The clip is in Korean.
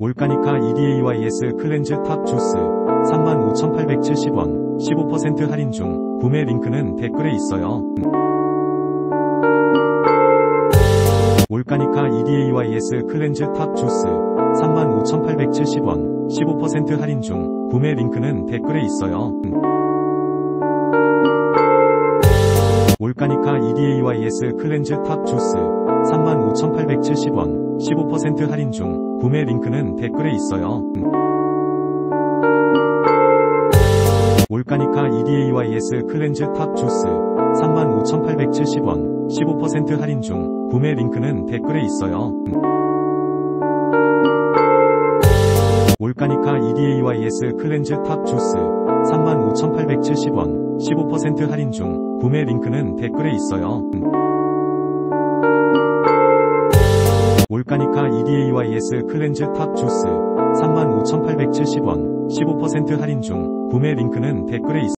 올가니카 EDAYS 클렌즈 탑 주스 35,870원 15% 할인 중. 구매 링크는 댓글에 있어요. 올가니카 EDAYS 클렌즈 탑 주스 35,870원 15% 할인 중. 구매 링크는 댓글에 있어요. 올가니카 EDAYS 클렌즈 탑 주스 35,870원 15% 할인 중. 구매 링크는 댓글에 있어요. 올가니카 EDAYS 클렌즈 탑 주스 35,870원 15% 할인 중. 구매 링크는 댓글에 있어요. 올가니카 EDAYS 클렌즈 탑 주스 35,870원 15% 할인 중. 구매 링크는 댓글에 있어요. 올가니카 EDAYS 클렌즈 탑 주스 35,870원 15% 할인 중. 구매 링크는 댓글에 있어요.